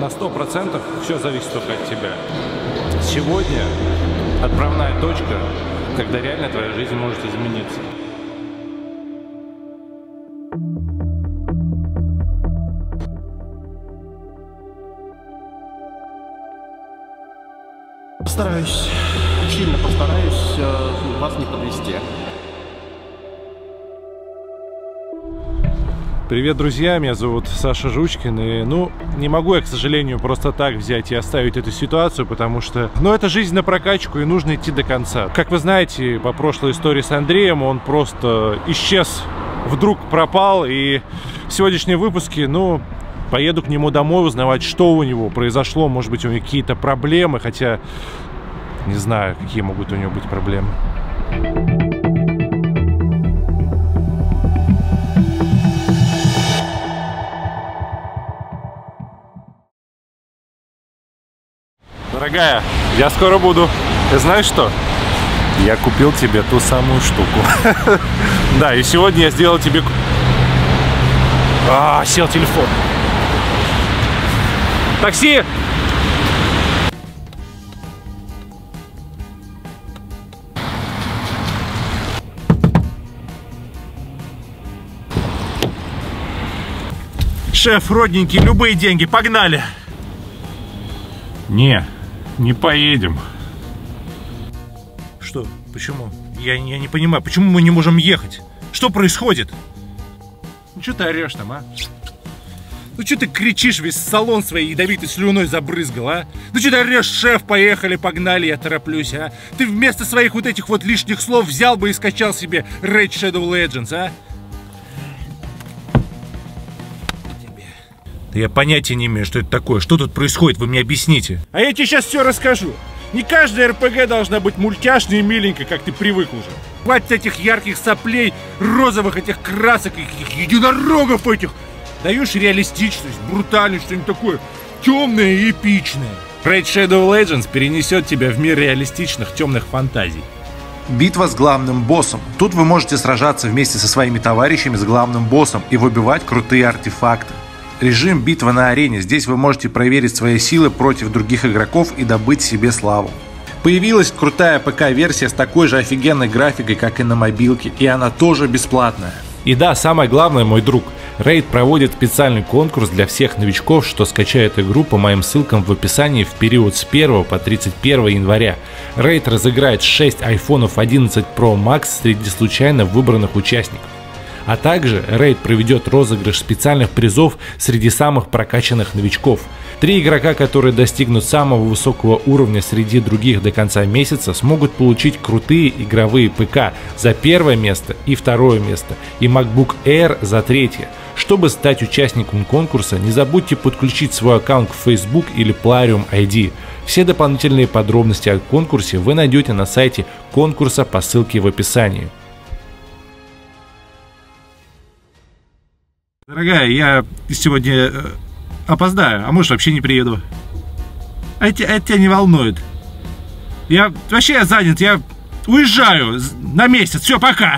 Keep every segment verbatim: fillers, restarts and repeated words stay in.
на сто процентов все зависит только от тебя. Сегодня отправная точка, когда реально твоя жизнь может измениться. Постараюсь, сильно постараюсь э, вас не подвести. Привет, друзья, меня зовут Саша Жучкин, и, ну, не могу я, к сожалению, просто так взять и оставить эту ситуацию, потому что, ну, это жизнь на прокачку, и нужно идти до конца. Как вы знаете, по прошлой истории с Андреем, он просто исчез, вдруг пропал, и в сегодняшнем выпуске, ну, поеду к нему домой узнавать, что у него произошло, может быть, у него какие-то проблемы, хотя не знаю, какие могут у него быть проблемы. Дорогая, я скоро буду. Ты знаешь что? Я купил тебе ту самую штуку. Да, и сегодня я сделал тебе... А, сел телефон. Такси! Шеф, родненький, любые деньги, погнали! Не, не поедем. Что? Почему? Я, я не понимаю, почему мы не можем ехать? Что происходит? Ну что ты орешь там, а? Ну что ты кричишь, весь салон своей ядовитой слюной забрызгал, а? Ну что ты орешь, шеф, поехали, погнали, я тороплюсь, а? Ты вместо своих вот этих вот лишних слов взял бы и скачал себе Raid Shadow Legends, а? Да я понятия не имею, что это такое, что тут происходит, вы мне объясните. А я тебе сейчас все расскажу. Не каждая эр пэ гэ должна быть мультяшной и миленькой, как ты привык уже. Хватит этих ярких соплей, розовых этих красок, этих единорогов этих. Даешь реалистичность, брутальность, что-нибудь такое темное и эпичное. Raid Shadow Legends перенесет тебя в мир реалистичных темных фантазий. Битва с главным боссом. Тут вы можете сражаться вместе со своими товарищами с главным боссом и выбивать крутые артефакты. Режим битва на арене. Здесь вы можете проверить свои силы против других игроков и добыть себе славу. Появилась крутая пэ ка-версия с такой же офигенной графикой, как и на мобилке, и она тоже бесплатная. И да, самое главное, мой друг, Raid проводит специальный конкурс для всех новичков, что скачают игру по моим ссылкам в описании в период с первого по тридцать первое января. Raid разыграет шесть айфонов одиннадцать про макс среди случайно выбранных участников. А также Raid проведет розыгрыш специальных призов среди самых прокачанных новичков. Три игрока, которые достигнут самого высокого уровня среди других до конца месяца, смогут получить крутые игровые пэ ка за первое место и второе место, и MacBook Air за третье. Чтобы стать участником конкурса, не забудьте подключить свой аккаунт в Facebook или Plarium ай ди. Все дополнительные подробности о конкурсе вы найдете на сайте конкурса по ссылке в описании. Дорогая, я сегодня э, опоздаю, а может вообще не приеду. А это, это тебя не волнует. Я вообще я занят, я уезжаю на месяц, все, пока.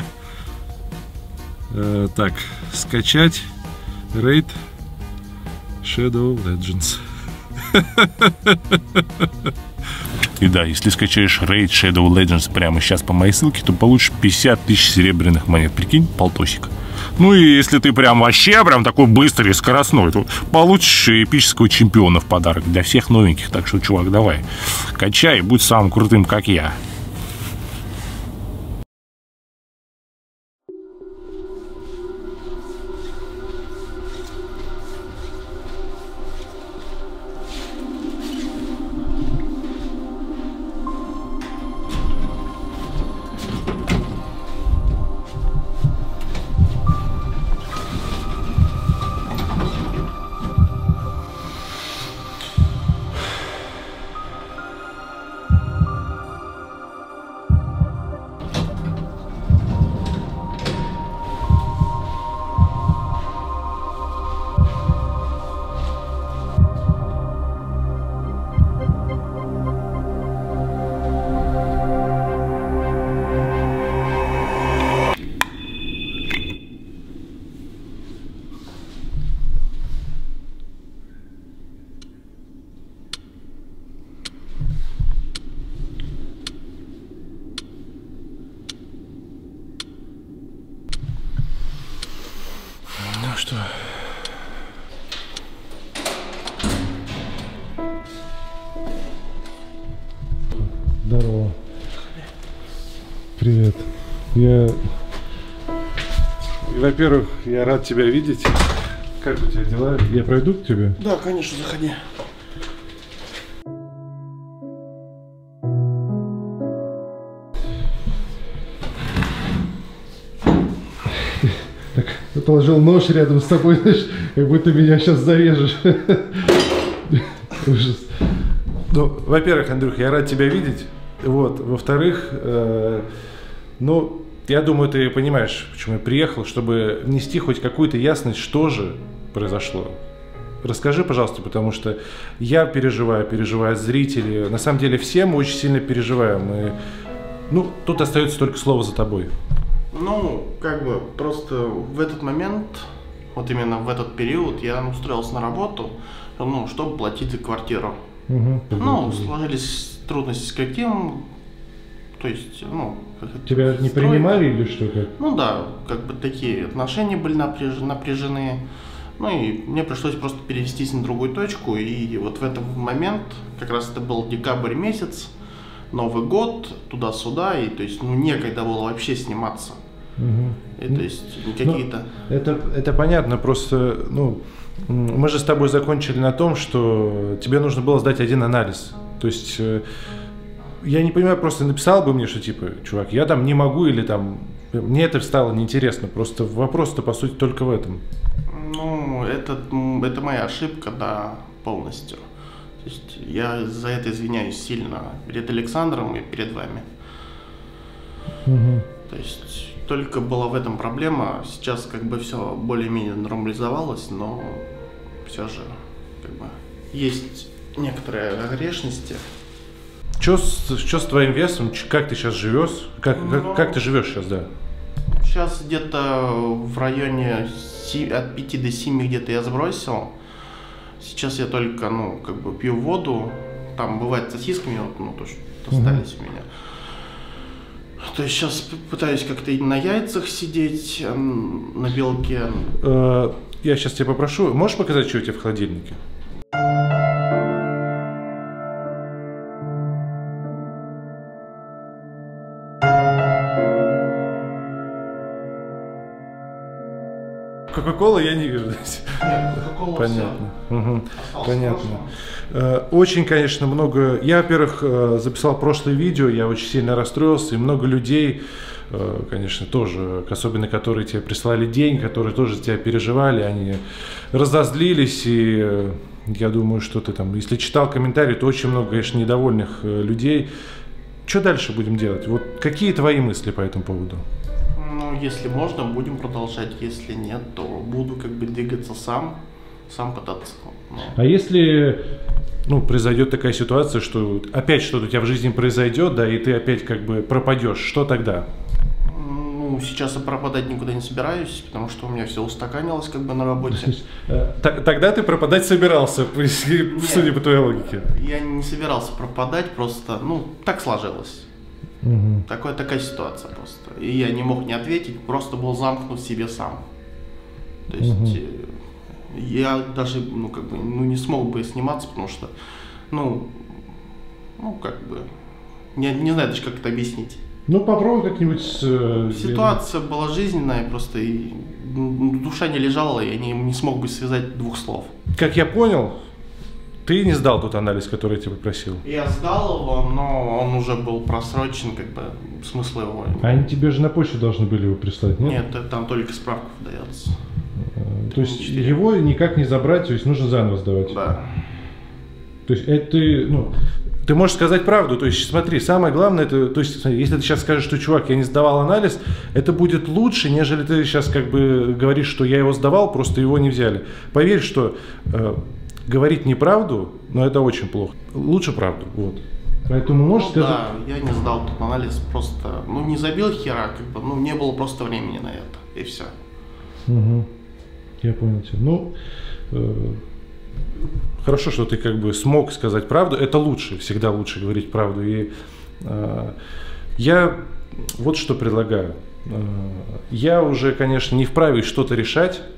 Э, так, скачать Raid Shadow Legends. И да, если скачаешь Raid Shadow Legends прямо сейчас по моей ссылке, то получишь пятьдесят тысяч серебряных монет. Прикинь, полтосик. Ну и если ты прям вообще прям такой быстрый и скоростной, то получишь эпического чемпиона в подарок для всех новеньких. Так что, чувак, давай, качай, будь самым крутым, как я. что? Здорово. Привет. Я... Во-первых, я рад тебя видеть. Как у тебя дела? Я пройду к тебе? Да, конечно, заходи. Так, ты положил нож рядом с тобой, знаешь, как будто меня сейчас зарежешь. Ужас. Ну, во-первых, Андрюх, я рад тебя видеть. Вот. Во-вторых, э, ну, я думаю, ты понимаешь, почему я приехал, чтобы внести хоть какую-то ясность, что же произошло. Расскажи, пожалуйста, потому что я переживаю, переживают зрители. На самом деле все мы очень сильно переживаем. И, ну, тут остается только слово за тобой. Ну, как бы, просто в этот момент, вот именно в этот период, я устроился на работу, ну, чтобы платить за квартиру. Угу. Ну, сложились трудности с коллективом, то есть, ну... Тебя не принимали или что? Как? Ну да, как бы такие отношения были напряж... напряжены, ну и мне пришлось просто перевестись на другую точку, и вот в этот момент, как раз это был декабрь месяц, Новый год, туда-сюда, и то есть, ну, некогда было вообще сниматься. Угу. И, то есть, какие-то... Ну, это, это понятно, просто, ну, мы же с тобой закончили на том, что тебе нужно было сдать один анализ. То есть, я не понимаю, просто написал бы мне, что типа, чувак, я там не могу, или там, мне это стало неинтересно. Просто вопрос-то, по сути, только в этом. Ну, это, это моя ошибка, да, полностью. То есть, я за это извиняюсь сильно перед Александром и перед вами. Угу. То есть, только была в этом проблема. Сейчас как бы все более-менее нормализовалось, но все же как бы есть некоторые огрешности. Что с, что с твоим весом? Как ты сейчас живешь? Как, ну, как, как ты живешь сейчас, да? Сейчас где-то в районе от пяти до семи где-то я сбросил. Сейчас я только, ну, как бы пью воду. Там бывает сосисками, вот, ну, то, что остались uh-huh. у меня. То есть сейчас пытаюсь как-то на яйцах сидеть, на белке. Я сейчас тебя попрошу, можешь показать, что у тебя в холодильнике? Кока-кола я не вижу. Понятно. Угу. Понятно. Очень, конечно, много... Я, во-первых, записал прошлое видео, я очень сильно расстроился, и много людей, конечно, тоже, особенно которые тебе прислали деньги, которые тоже за тебя переживали, они разозлились, и я думаю, что ты там, если читал комментарии, то очень много, конечно, недовольных людей. Что дальше будем делать? Вот какие твои мысли по этому поводу? Ну, если можно, будем продолжать. Если нет, то буду как бы двигаться сам, сам пытаться. Но... А если, ну, произойдет такая ситуация, что опять что-то у тебя в жизни произойдет, да, и ты опять как бы пропадешь, что тогда? Ну, сейчас я пропадать никуда не собираюсь, потому что у меня все устаканилось как бы на работе. Тогда ты пропадать собирался, судя по твоей логике. Я не собирался пропадать, просто, ну, так сложилось. Угу. Такое, такая ситуация просто. И я не мог не ответить, просто был замкнут в себе сам. То есть угу. я даже, ну, как бы, ну, не смог бы сниматься, потому что, ну, ну, как бы, не, не знаю даже, как это объяснить. Ну, попробуй как-нибудь... Э, Ситуация э... была жизненная, просто и душа не лежала, и я не, не смог бы связать двух слов. Как я понял, ты не сдал тот анализ, который я тебя попросил? Я сдал его, но он уже был просрочен, как бы, смысла его... А они тебе же на почту должны были его прислать, нет? Нет, там только справка выдается. То есть его никак не забрать, то есть нужно заново сдавать? Да. То есть это, ну... Ты можешь сказать правду, то есть смотри, самое главное, это, то есть если ты сейчас скажешь, что, чувак, я не сдавал анализ, это будет лучше, нежели ты сейчас как бы говоришь, что я его сдавал, просто его не взяли. Поверь, что э, говорить неправду, но это очень плохо. Лучше правду, вот. Поэтому можешь ну, сказать... Да, я не сдал тот анализ, просто, ну, не забил хера, как бы, ну, не было просто времени на это, и все. Угу. Я понял тебя. Ну... Э... Хорошо, что ты как бы смог сказать правду. Это лучше, всегда лучше говорить правду. И э, я вот что предлагаю. Э, я уже, конечно, не вправе что-то решать.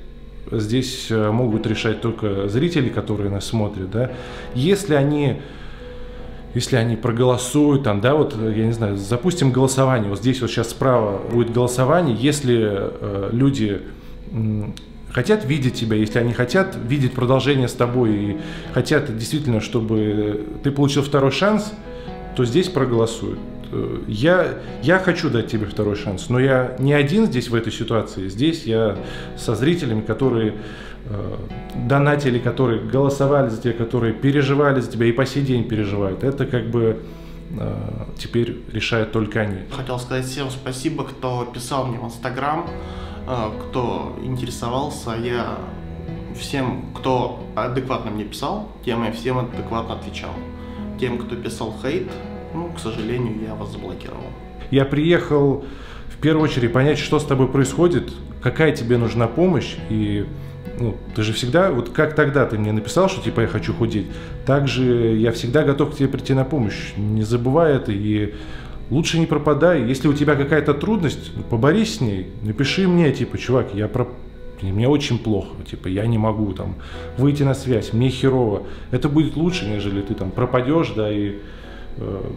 здесь могут решать только зрители, которые нас смотрят, да. Если они, если они проголосуют, там, да, вот, я не знаю, запустим голосование, вот здесь вот сейчас справа будет голосование, если э, люди э, хотят видеть тебя, если они хотят видеть продолжение с тобой и хотят действительно, чтобы ты получил второй шанс, то здесь проголосуют. Я, я хочу дать тебе второй шанс, но я не один здесь в этой ситуации. Здесь я со зрителями, которые э, донатили, которые голосовали за тебя, которые переживали за тебя и по сей день переживают. Это как бы э, теперь решают только они. Хотел сказать всем спасибо, кто писал мне в Инстаграм, э, кто интересовался. Я всем, кто адекватно мне писал, тем я всем адекватно отвечал. Тем, кто писал хейт, ну, к сожалению, я вас заблокировал. Я приехал в первую очередь понять, что с тобой происходит, какая тебе нужна помощь. И ну, ты же всегда, вот как тогда ты мне написал, что типа я хочу худеть, так же я всегда готов к тебе прийти на помощь. Не забывай это и лучше не пропадай. Если у тебя какая-то трудность, поборись с ней, напиши мне, типа, чувак, я про... мне очень плохо, типа, я не могу там выйти на связь, мне херово. Это будет лучше, нежели ты там пропадешь, да, и э,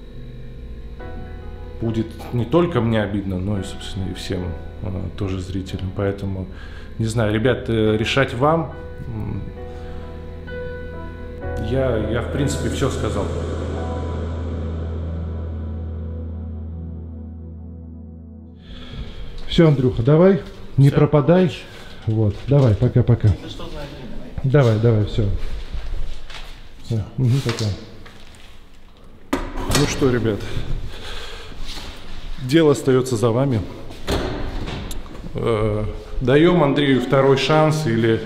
будет не только мне обидно, но и, собственно, и всем э, тоже зрителям. Поэтому, не знаю, ребят, э, решать вам. Я, я, в принципе, все сказал. Все, Андрюха, давай, не все, пропадай. Удачи. Вот, давай, пока-пока. Давай, давай, все. все. Угу, пока. Ну что, ребят, дело остается за вами. Э, даем Андрею второй шанс или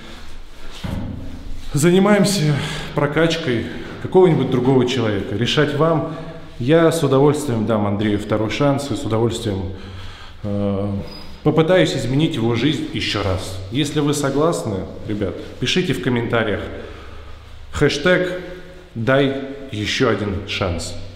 занимаемся прокачкой какого-нибудь другого человека. Решать вам. Я с удовольствием дам Андрею второй шанс и с удовольствием э, попытаюсь изменить его жизнь еще раз. Если вы согласны, ребят, пишите в комментариях хэштег «Дай еще один шанс».